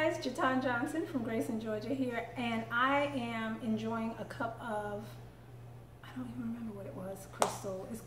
guys, Jatan Johnson from Grayson, Georgia here, and I am enjoying a cup of, I don't even remember what it was, Crystal. It's